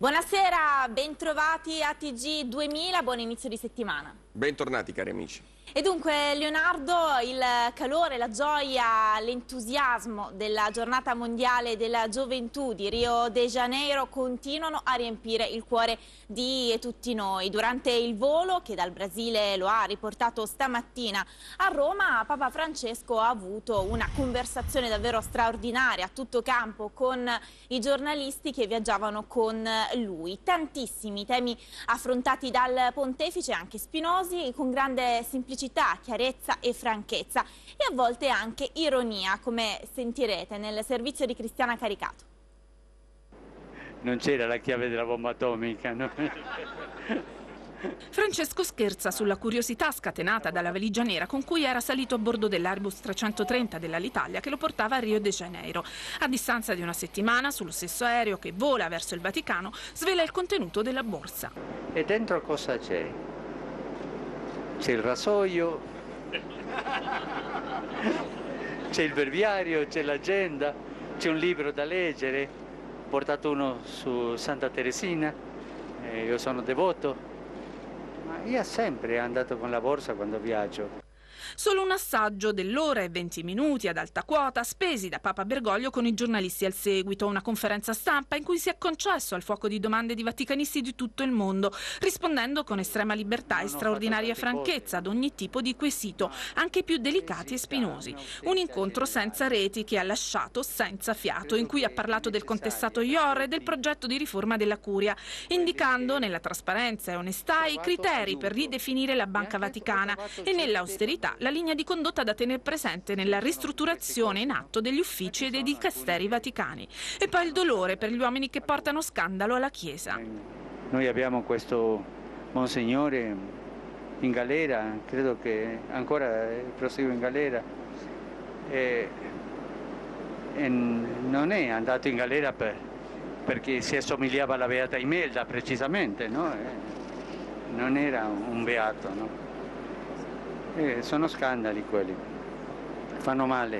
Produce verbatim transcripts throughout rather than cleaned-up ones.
Buonasera, bentrovati a T G duemila, buon inizio di settimana. Bentornati cari amici. E dunque Leonardo, il calore, la gioia, l'entusiasmo della giornata mondiale della gioventù di Rio de Janeiro continuano a riempire il cuore di tutti noi. Durante il volo che dal Brasile lo ha riportato stamattina a Roma, Papa Francesco ha avuto una conversazione davvero straordinaria a tutto campo con i giornalisti che viaggiavano con lui. Tantissimi temi affrontati dal pontefice, anche spinosi, con grande semplicità, chiarezza e franchezza e a volte anche ironia, come sentirete nel servizio di Cristiana Caricato. Non c'era la chiave della bomba atomica, no? Francesco scherza sulla curiosità scatenata dalla valigia nera con cui era salito a bordo dell'Airbus trecentotrenta dell'Alitalia che lo portava a Rio de Janeiro. A distanza di una settimana, sullo stesso aereo che vola verso il Vaticano, svela il contenuto della borsa. E dentro cosa c'è? C'è il rasoio, c'è il breviario, c'è l'agenda, c'è un libro da leggere, ho portato uno su Santa Teresina, eh, io sono devoto, ma io sempre andato con la borsa quando viaggio. Solo un assaggio dell'ora e venti minuti ad alta quota spesi da Papa Bergoglio con i giornalisti al seguito, una conferenza stampa in cui si è concesso al fuoco di domande di vaticanisti di tutto il mondo, rispondendo con estrema libertà e straordinaria franchezza ad ogni tipo di quesito, anche i più delicati e spinosi. Un incontro senza reti che ha lasciato senza fiato, in cui ha parlato del contestato I O R e del progetto di riforma della Curia, indicando nella trasparenza e onestà i criteri per ridefinire la Banca Vaticana e nell'austerità la linea di condotta da tenere presente nella ristrutturazione in atto degli uffici e dei dicasteri vaticani. E poi il dolore per gli uomini che portano scandalo alla Chiesa. Noi abbiamo questo Monsignore in galera, credo che ancora prosegue in galera, e, e non è andato in galera per, perché si assomigliava alla Beata Imelda precisamente, no? Non era un beato, no? Eh, sono scandali quelli, fanno male.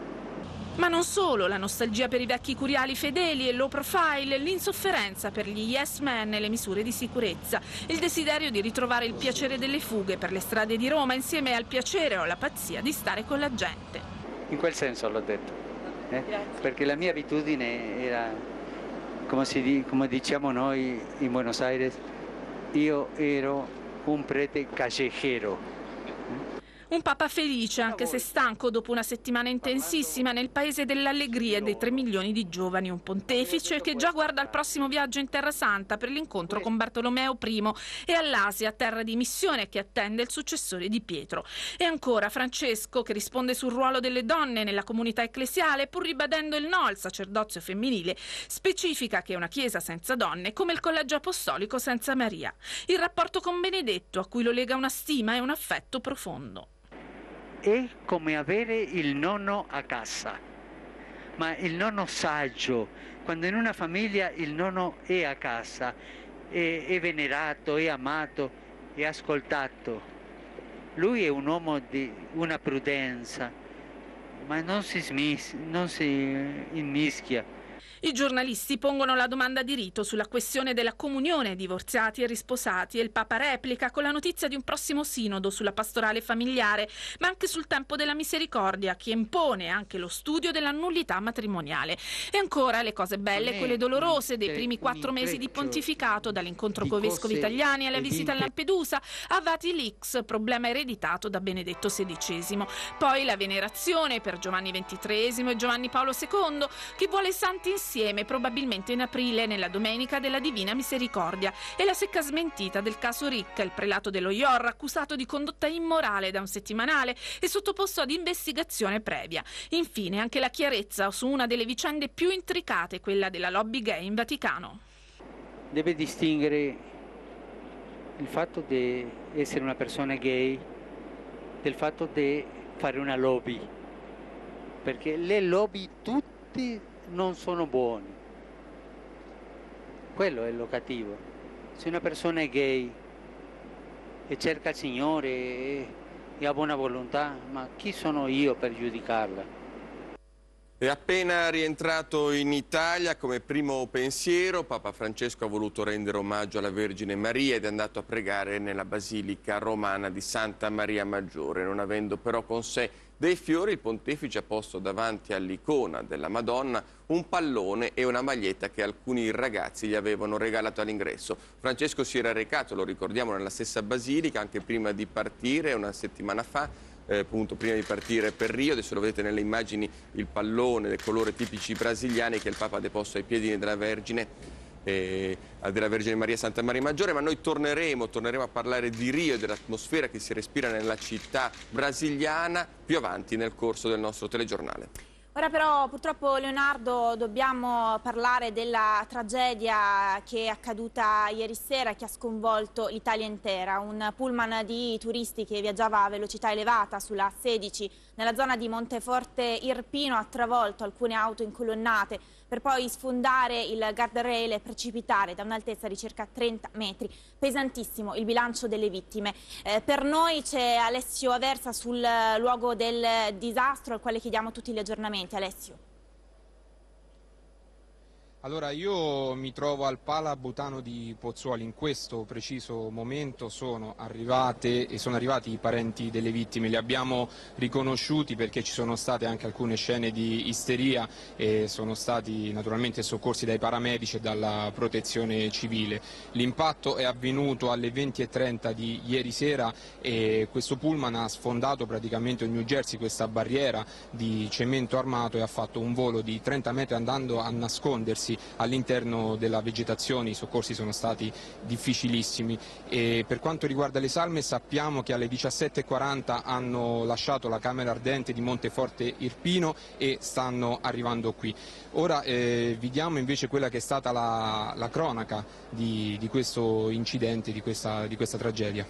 Ma non solo, la nostalgia per i vecchi curiali fedeli e low profile, l'insofferenza per gli yes men e le misure di sicurezza, il desiderio di ritrovare il piacere delle fughe per le strade di Roma insieme al piacere o alla pazzia di stare con la gente. In quel senso l'ho detto, eh? Perché la mia abitudine era, come, si, come diciamo noi in Buenos Aires, io ero un prete callejero. Un Papa felice, anche se stanco dopo una settimana intensissima nel paese dell'allegria e dei tre milioni di giovani. Un pontefice che già guarda al prossimo viaggio in Terra Santa per l'incontro con Bartolomeo primo e all'Asia, terra di missione che attende il successore di Pietro. E ancora Francesco che risponde sul ruolo delle donne nella comunità ecclesiale, pur ribadendo il no al sacerdozio femminile, specifica che è una chiesa senza donne come il collegio apostolico senza Maria. Il rapporto con Benedetto, a cui lo lega una stima e un affetto profondo. È come avere il nonno a casa, ma il nonno saggio. Quando in una famiglia il nonno è a casa, è, è venerato, è amato, è ascoltato. Lui è un uomo di una prudenza, ma non si, smis- non si immischia. I giornalisti pongono la domanda di rito sulla questione della comunione divorziati e risposati e il Papa replica con la notizia di un prossimo sinodo sulla pastorale familiare, ma anche sul tempo della misericordia che impone anche lo studio della nullità matrimoniale. E ancora le cose belle e quelle dolorose dei primi quattro mesi di pontificato, dall'incontro coi vescovi italiani alla visita a Lampedusa a Vatilix, problema ereditato da Benedetto sedicesimo. Poi la venerazione per Giovanni ventitreesimo e Giovanni Paolo secondo, che vuole santi insieme Insieme, probabilmente in aprile, nella Domenica della Divina Misericordia, e la secca smentita del caso Ricca, il prelato dello I O R accusato di condotta immorale da un settimanale e sottoposto ad investigazione previa. Infine anche la chiarezza su una delle vicende più intricate, quella della lobby gay in Vaticano. Deve distinguere il fatto di essere una persona gay del fatto di fare una lobby, perché le lobby tutti non sono buoni, quello è lo cattivo. Se una persona è gay e cerca il Signore e, e ha buona volontà, ma chi sono io per giudicarla? È appena rientrato in Italia, come primo pensiero Papa Francesco ha voluto rendere omaggio alla Vergine Maria ed è andato a pregare nella Basilica Romana di Santa Maria Maggiore. Non avendo però con sé dei fiori, il pontefice ha posto davanti all'icona della Madonna un pallone e una maglietta che alcuni ragazzi gli avevano regalato all'ingresso. Francesco si era recato, lo ricordiamo, nella stessa Basilica anche prima di partire, una settimana fa. Eh, appunto prima di partire per Rio. Adesso lo vedete nelle immagini, il pallone del colore tipici brasiliani che il Papa ha deposto ai piedi della Vergine, eh, della Vergine Maria Santa Maria Maggiore. Ma noi torneremo, torneremo a parlare di Rio e dell'atmosfera che si respira nella città brasiliana più avanti nel corso del nostro telegiornale. Ora però purtroppo, Leonardo, dobbiamo parlare della tragedia che è accaduta ieri sera, che ha sconvolto l'Italia intera. Un pullman di turisti che viaggiava a velocità elevata sulla A sedici nella zona di Monteforte Irpino ha travolto alcune auto incolonnate per poi sfondare il guardrail e precipitare da un'altezza di circa trenta metri. Pesantissimo il bilancio delle vittime. Eh, per noi c'è Alessio Aversa sul luogo del disastro, al quale chiediamo tutti gli aggiornamenti. Alessio. Allora, io mi trovo al Pala Butano di Pozzuoli. In questo preciso momento sono arrivate e sono arrivati i parenti delle vittime. Li abbiamo riconosciuti perché ci sono state anche alcune scene di isteria e sono stati naturalmente soccorsi dai paramedici e dalla protezione civile. L'impatto è avvenuto alle venti e trenta di ieri sera e questo pullman ha sfondato praticamente in New Jersey questa barriera di cemento armato e ha fatto un volo di trenta metri andando a nascondersi all'interno della vegetazione. I soccorsi sono stati difficilissimi e per quanto riguarda le salme sappiamo che alle diciassette e quaranta hanno lasciato la Camera Ardente di Monteforte Irpino e stanno arrivando qui. Ora eh, vi diamo invece quella che è stata la, la cronaca di, di questo incidente, di questa, di questa tragedia.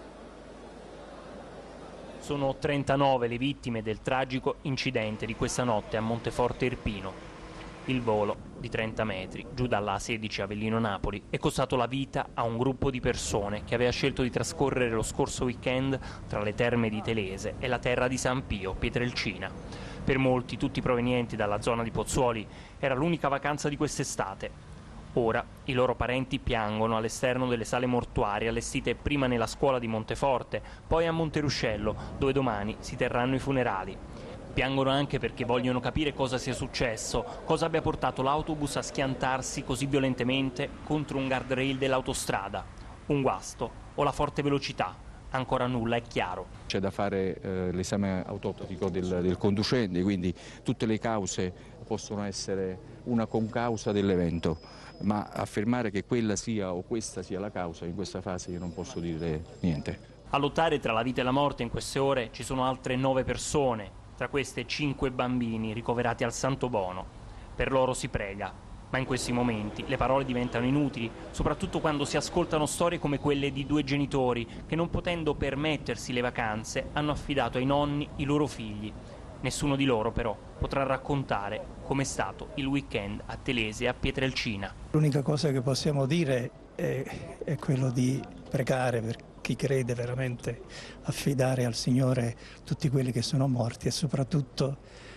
Sono trentanove le vittime del tragico incidente di questa notte a Monteforte Irpino. Il volo di trenta metri giù dalla A sedici Avellino-Napoli è costato la vita a un gruppo di persone che aveva scelto di trascorrere lo scorso weekend tra le terme di Telese e la terra di San Pio, Pietrelcina. Per molti, tutti provenienti dalla zona di Pozzuoli, era l'unica vacanza di quest'estate. Ora i loro parenti piangono all'esterno delle sale mortuarie allestite prima nella scuola di Monteforte, poi a Monteruscello, dove domani si terranno i funerali. Piangono anche perché vogliono capire cosa sia successo, cosa abbia portato l'autobus a schiantarsi così violentemente contro un guardrail dell'autostrada. Un guasto o la forte velocità? Ancora nulla è chiaro. C'è da fare eh, l'esame autoptico del, del conducente, quindi tutte le cause possono essere una concausa dell'evento, ma affermare che quella sia o questa sia la causa in questa fase io non posso dire niente. A lottare tra la vita e la morte in queste ore ci sono altre nove persone. Tra queste cinque bambini ricoverati al Santo Bono. Per loro si prega, ma in questi momenti le parole diventano inutili, soprattutto quando si ascoltano storie come quelle di due genitori che, non potendo permettersi le vacanze, hanno affidato ai nonni i loro figli. Nessuno di loro però potrà raccontare com'è stato il weekend a Telese e a Pietrelcina. L'unica cosa che possiamo dire è, è quello di pregare per chi crede veramente, affidare al Signore tutti quelli che sono morti e soprattutto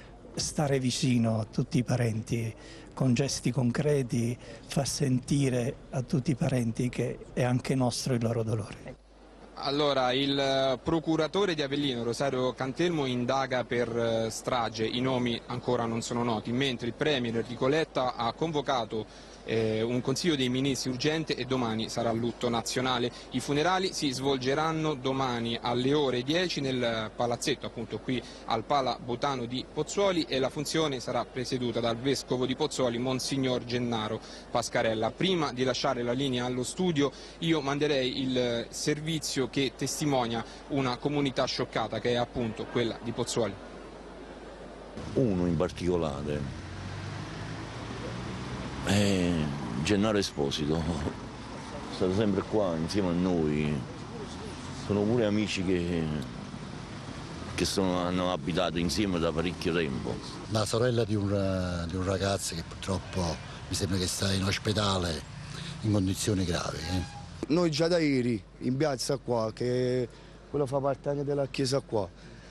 stare vicino a tutti i parenti con gesti concreti, fa sentire a tutti i parenti che è anche nostro il loro dolore. Allora, il procuratore di Avellino, Rosario Cantelmo, indaga per strage, i nomi ancora non sono noti, mentre il premier Enrico Letta ha convocato eh, un consiglio dei ministri urgente e domani sarà lutto nazionale. I funerali si svolgeranno domani alle ore dieci nel palazzetto, appunto qui al Pala Butano di Pozzuoli, e la funzione sarà presieduta dal vescovo di Pozzuoli, Monsignor Gennaro Pascarella. Prima di lasciare la linea allo studio io manderei il servizio che testimonia una comunità scioccata, che è appunto quella di Pozzuoli. Uno in particolare è Gennaro Esposito, è stato sempre qua insieme a noi, sono pure amici che, che sono, hanno abitato insieme da parecchio tempo. La sorella di un, di un ragazzo che purtroppo mi sembra che sta in ospedale in condizioni gravi. Eh. Noi già da ieri in piazza qua, che quello fa parte anche della chiesa qua,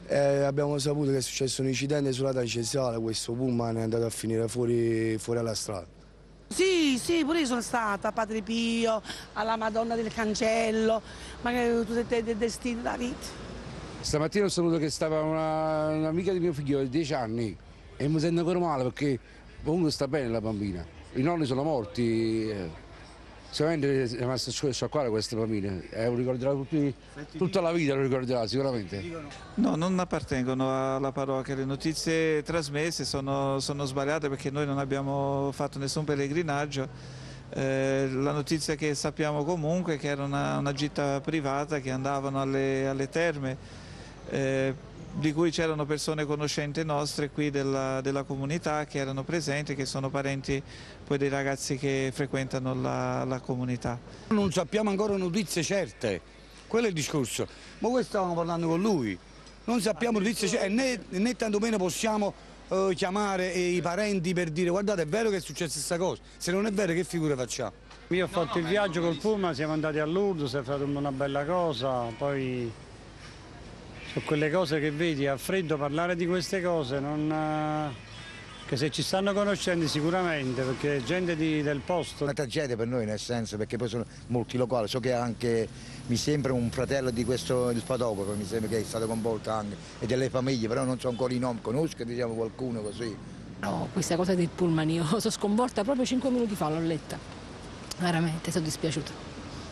Eh, abbiamo saputo che è successo un incidente sulla tangenziale, questo pullman è andato a finire fuori, fuori alla strada. Sì, sì, pure io sono stata a Padre Pio, alla Madonna del Cancello, magari tutte le destine della vita. Stamattina ho saputo che stava un'amica di mio figlio di dieci anni e mi sento ancora male perché comunque sta bene la bambina. I nonni sono morti, eh. Sicuramente è rimasta sciacquare queste bambine, eh, lo ricorderà tutti, tutta la vita, lo ricorderà sicuramente. No, non appartengono alla parrocchia, le notizie trasmesse sono, sono sbagliate perché noi non abbiamo fatto nessun pellegrinaggio. Eh, la notizia che sappiamo comunque è che era una, una gita privata che andavano alle, alle terme, eh, di cui c'erano persone conoscenti nostre qui della, della comunità che erano presenti, che sono parenti poi dei ragazzi che frequentano la, la comunità. Non sappiamo ancora notizie certe, quello è il discorso, ma questo stavamo parlando con lui, non sappiamo notizie certe né, né tantomeno possiamo eh, chiamare i parenti per dire guardate è vero che è successa questa cosa, se non è vero che figure facciamo? Io ho fatto il viaggio col pullman, siamo andati a Lourdes, si è fatto una bella cosa, poi sono quelle cose che vedi a freddo parlare di queste cose, non, che se ci stanno conoscendo sicuramente, perché è gente di, del posto. Una tragedia per noi nel senso perché poi sono molti locali, so che anche mi sembra un fratello di questo, il fotografo, mi sembra che è stato coinvolto anche, e delle famiglie, però non so ancora i nomi, conosco diciamo qualcuno così. No, questa cosa del pullman io sono sconvolta proprio cinque minuti fa, l'ho letta, veramente, sono dispiaciuta.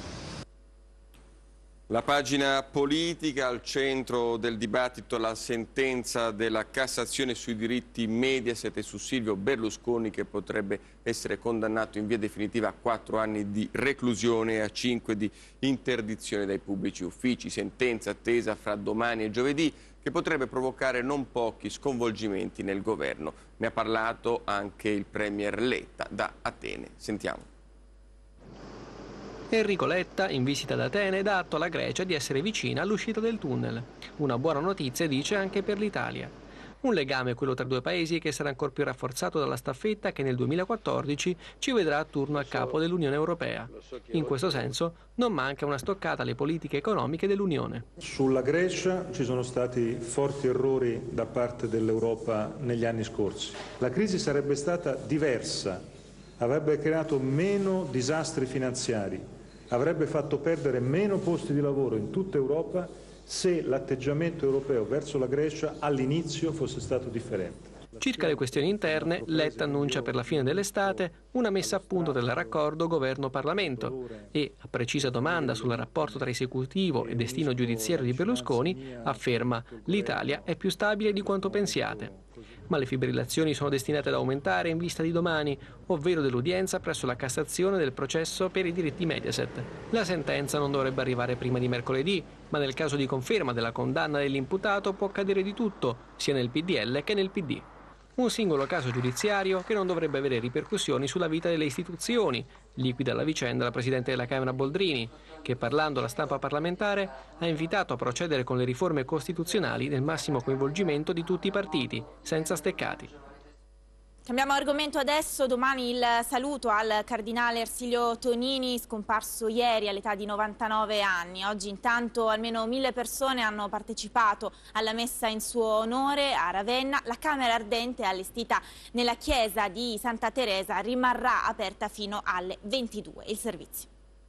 La pagina politica, al centro del dibattito la sentenza della Cassazione sui diritti Mediaset e su Silvio Berlusconi che potrebbe essere condannato in via definitiva a quattro anni di reclusione e a cinque di interdizione dai pubblici uffici. Sentenza attesa fra domani e giovedì che potrebbe provocare non pochi sconvolgimenti nel governo. Ne ha parlato anche il premier Letta da Atene. Sentiamo. Enrico Letta, in visita ad Atene, dà atto alla Grecia di essere vicina all'uscita del tunnel. Una buona notizia, dice, anche per l'Italia. Un legame, quello tra i due paesi, che sarà ancora più rafforzato dalla staffetta che nel duemilaquattordici ci vedrà a turno a capo dell'Unione Europea. In questo senso non manca una stoccata alle politiche economiche dell'Unione. Sulla Grecia ci sono stati forti errori da parte dell'Europa negli anni scorsi. La crisi sarebbe stata diversa, avrebbe creato meno disastri finanziari, avrebbe fatto perdere meno posti di lavoro in tutta Europa se l'atteggiamento europeo verso la Grecia all'inizio fosse stato differente. Circa le questioni interne, Letta annuncia per la fine dell'estate una messa a punto del raccordo governo-Parlamento e, a precisa domanda sul rapporto tra esecutivo e destino giudiziario di Berlusconi, afferma l'Italia è più stabile di quanto pensiate. Ma le fibrillazioni sono destinate ad aumentare in vista di domani, ovvero dell'udienza presso la Cassazione del processo per i diritti Mediaset. La sentenza non dovrebbe arrivare prima di mercoledì, ma nel caso di conferma della condanna dell'imputato può accadere di tutto, sia nel P D L che nel P D. Un singolo caso giudiziario che non dovrebbe avere ripercussioni sulla vita delle istituzioni, liquida la vicenda la Presidente della Camera Boldrini, che parlando alla stampa parlamentare ha invitato a procedere con le riforme costituzionali nel massimo coinvolgimento di tutti i partiti, senza steccati. Cambiamo argomento adesso, domani il saluto al cardinale Ersilio Tonini, scomparso ieri all'età di novantanove anni. Oggi intanto almeno mille persone hanno partecipato alla messa in suo onore a Ravenna. La Camera Ardente allestita nella chiesa di Santa Teresa rimarrà aperta fino alle ventidue. Il servizio.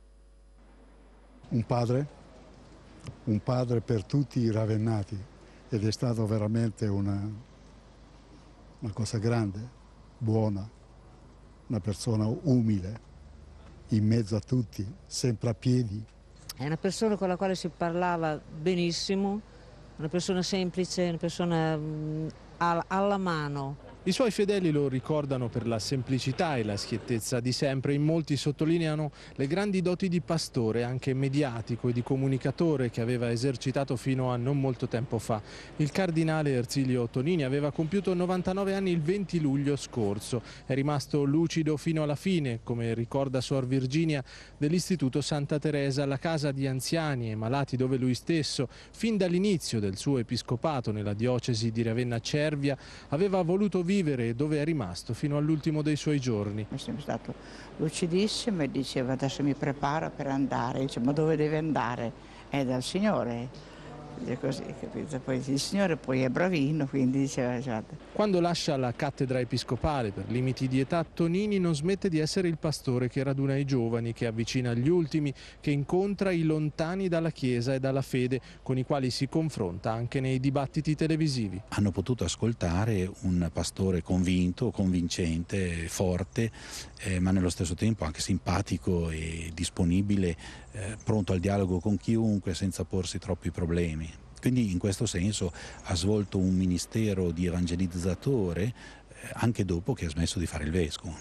Un padre, un padre per tutti i ravennati ed è stato veramente una, una cosa grande. Buona, una persona umile, in mezzo a tutti, sempre a piedi. È una persona con la quale si parlava benissimo, una persona semplice, una persona mh, alla mano. I suoi fedeli lo ricordano per la semplicità e la schiettezza di sempre. In molti sottolineano le grandi doti di pastore, anche mediatico e di comunicatore che aveva esercitato fino a non molto tempo fa. Il cardinale Ersilio Tonini aveva compiuto novantanove anni il venti luglio scorso. È rimasto lucido fino alla fine, come ricorda Suor Virginia dell'Istituto Santa Teresa, la casa di anziani e malati dove lui stesso, fin dall'inizio del suo episcopato nella diocesi di Ravenna Cervia, aveva voluto vivere e dove è rimasto fino all'ultimo dei suoi giorni. È sempre stato lucidissimo e diceva adesso mi preparo per andare. Dice ma dove deve andare? È dal Signore. Dice così, capito? Poi il Signore poi è bravino, quindi diceva guarda. Quando lascia la cattedra episcopale per limiti di età, Tonini non smette di essere il pastore che raduna i giovani, che avvicina gli ultimi, che incontra i lontani dalla Chiesa e dalla fede, con i quali si confronta anche nei dibattiti televisivi. Hanno potuto ascoltare un pastore convinto, convincente, forte, eh, ma nello stesso tempo anche simpatico e disponibile, eh, pronto al dialogo con chiunque senza porsi troppi problemi. Quindi in questo senso ha svolto un ministero di evangelizzatore eh, anche dopo che ha smesso di fare il vescovo.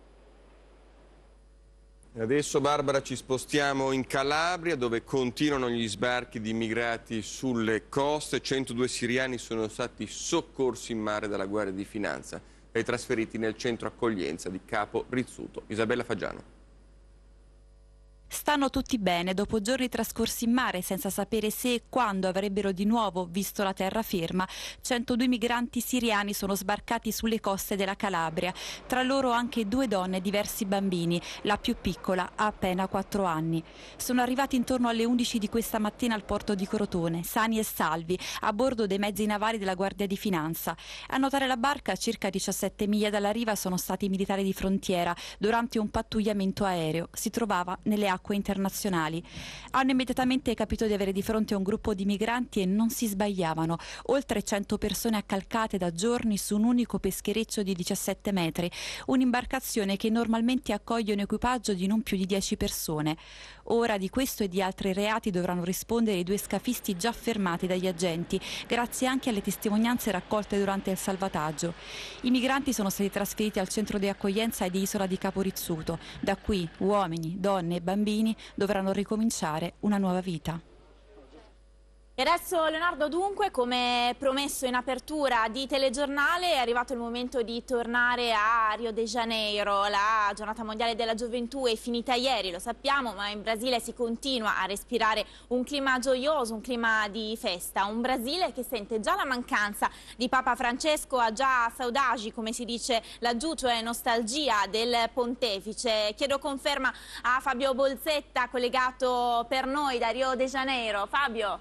Adesso, Barbara, ci spostiamo in Calabria, dove continuano gli sbarchi di immigrati sulle coste. centodue siriani sono stati soccorsi in mare dalla Guardia di Finanza e trasferiti nel centro accoglienza di Capo Rizzuto. Isabella Fagiano. Stanno tutti bene dopo giorni trascorsi in mare senza sapere se e quando avrebbero di nuovo visto la terraferma. centodue migranti siriani sono sbarcati sulle coste della Calabria, tra loro anche due donne e diversi bambini, la più piccola ha appena quattro anni. Sono arrivati intorno alle undici di questa mattina al porto di Crotone, sani e salvi, a bordo dei mezzi navali della Guardia di Finanza. A notare la barca a circa diciassette miglia dalla riva sono stati i militari di frontiera durante un pattugliamento aereo. Si trovava nelle acque internazionali. Hanno immediatamente capito di avere di fronte un gruppo di migranti e non si sbagliavano. Oltre cento persone accalcate da giorni su un unico peschereccio di diciassette metri, un'imbarcazione che normalmente accoglie un equipaggio di non più di dieci persone. Ora di questo e di altri reati dovranno rispondere i due scafisti già fermati dagli agenti, grazie anche alle testimonianze raccolte durante il salvataggio. I migranti sono stati trasferiti al centro di accoglienza di Isola di Capo Rizzuto. Da qui uomini, donne e bambini dovranno ricominciare una nuova vita. E adesso, Leonardo, dunque, come promesso in apertura di telegiornale, è arrivato il momento di tornare a Rio de Janeiro. La giornata mondiale della gioventù è finita ieri, lo sappiamo, ma in Brasile si continua a respirare un clima gioioso, un clima di festa. Un Brasile che sente già la mancanza di Papa Francesco, ha già saudagi, come si dice laggiù, cioè nostalgia del pontefice. Chiedo conferma a Fabio Bolzetta, collegato per noi da Rio de Janeiro. Fabio.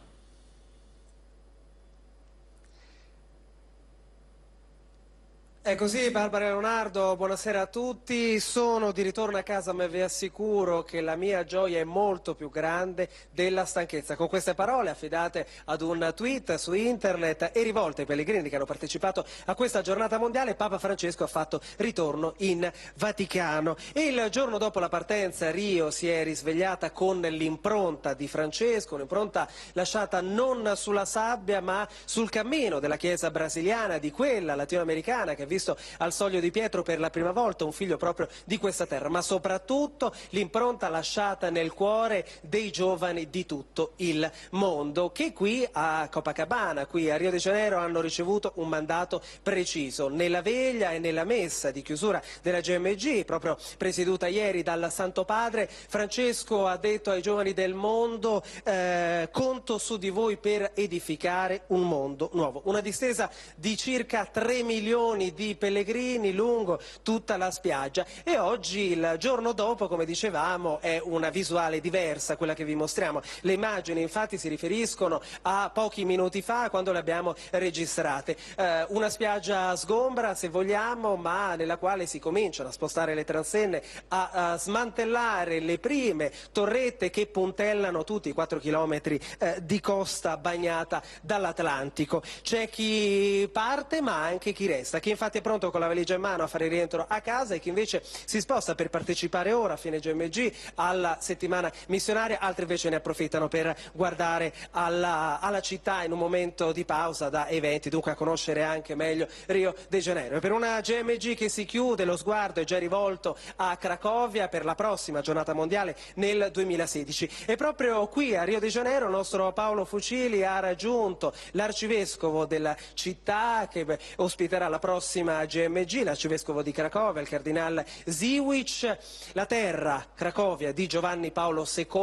È così, Barbara e Leonardo, buonasera a tutti. Sono di ritorno a casa, ma vi assicuro che la mia gioia è molto più grande della stanchezza. Con queste parole affidate ad un tweet su internet e rivolte ai pellegrini che hanno partecipato a questa giornata mondiale, Papa Francesco ha fatto ritorno in Vaticano. E il giorno dopo la partenza Rio si è risvegliata con l'impronta di Francesco, un'impronta lasciata non sulla sabbia ma sul cammino della Chiesa brasiliana, di quella latinoamericana che ha visto al Soglio di Pietro per la prima volta un figlio proprio di questa terra, ma soprattutto l'impronta lasciata nel cuore dei giovani di tutto il mondo, che qui a Copacabana, qui a Rio de Janeiro, hanno ricevuto un mandato preciso. Nella veglia e nella messa di chiusura della G M G, proprio presieduta ieri dal Santo Padre, Francesco ha detto ai giovani del mondo: eh, conto su di voi per edificare un mondo nuovo. Una distesa di circa tre milioni di pellegrini lungo tutta la spiaggia, e oggi, il giorno dopo, come dicevamo, è una visuale diversa quella che vi mostriamo. Le immagini infatti si riferiscono a pochi minuti fa, quando le abbiamo registrate. Eh, una spiaggia sgombra, se vogliamo, ma nella quale si cominciano a spostare le transenne, a, a smantellare le prime torrette che puntellano tutti i quattro chilometri eh, di costa bagnata dall'Atlantico. C'è chi parte ma anche chi resta, chi infatti è pronto con la valigia in mano a fare rientro a casa e chi invece si sposta per partecipare ora a fine G M G alla settimana missionaria. Altri invece ne approfittano per guardare alla, alla città in un momento di pausa da eventi, dunque a conoscere anche meglio Rio de Janeiro. E per una G M G che si chiude, lo sguardo è già rivolto a Cracovia per la prossima giornata mondiale nel duemilasedici. E proprio qui a Rio de Janeiro il nostro Paolo Fucili ha raggiunto l'arcivescovo della città, che beh, ospiterà la prossima G M G, l'arcivescovo di Cracovia, il cardinale Ziwic. La terra, Cracovia, di Giovanni Paolo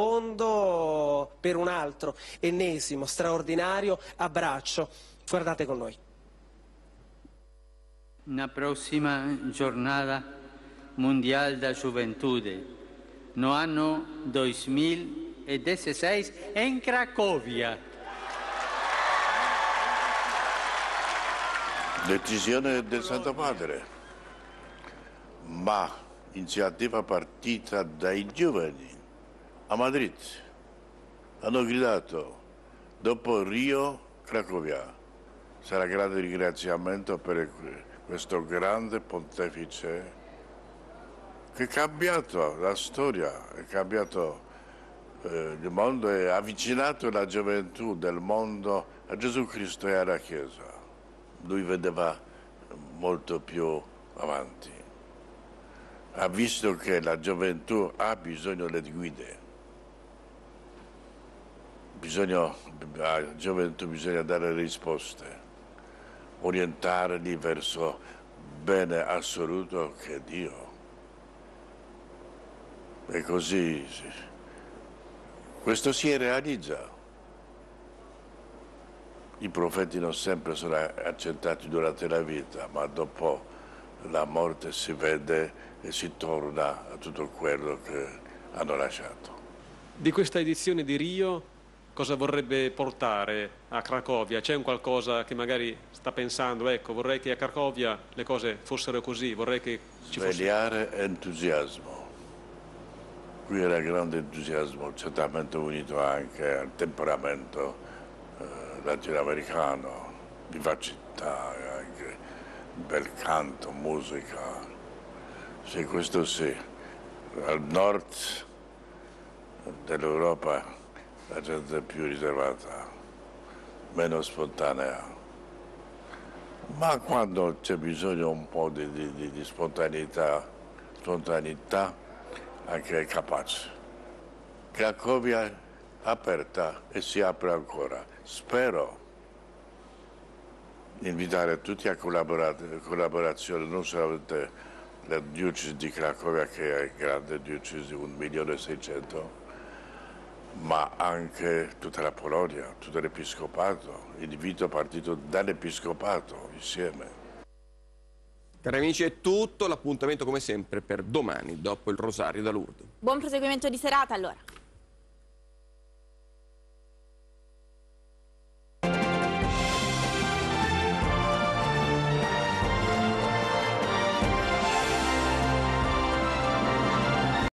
secondo, per un altro ennesimo straordinario abbraccio. Guardate con noi. Una prossima giornata mondiale da gioventù no anno duemiladiciassette in Cracovia. Decisione del Santo Padre, ma iniziativa partita dai giovani a Madrid. Hanno gridato, dopo Rio, Cracovia. Sarà grande ringraziamento per questo grande pontefice che ha cambiato la storia, ha cambiato eh, il mondo e ha avvicinato la gioventù del mondo a Gesù Cristo e alla Chiesa. Lui vedeva molto più avanti. Ha visto che la gioventù ha bisogno delle guide. Bisogna, alla gioventù bisogna dare risposte, orientarli verso bene assoluto che è Dio. E così questo si realizza. I profeti non sempre sono accettati durante la vita, ma dopo la morte si vede e si torna a tutto quello che hanno lasciato. Di questa edizione di Rio cosa vorrebbe portare a Cracovia? C'è un qualcosa che magari sta pensando, ecco, vorrei che a Cracovia le cose fossero così, vorrei che ci fosse... Svegliare entusiasmo. Qui era grande entusiasmo, certamente unito anche al temperamento latinoamericano, vivacità, anche bel canto, musica. Sì, questo sì. Al nord dell'Europa la gente è più riservata, meno spontanea. Ma quando c'è bisogno un po' di, di, di spontaneità, spontaneità anche è capace. Cracovia è aperta e si apre ancora. Spero invitare tutti a collaborare, collaborazione, non solamente la diocesi di Cracovia, che è grande diocesi, un milione e seicento, ma anche tutta la Polonia, tutto l'Episcopato. Invito partito dall'Episcopato insieme. Cari amici, è tutto. L'appuntamento come sempre per domani, dopo il Rosario da Lourdes. Buon proseguimento di serata allora.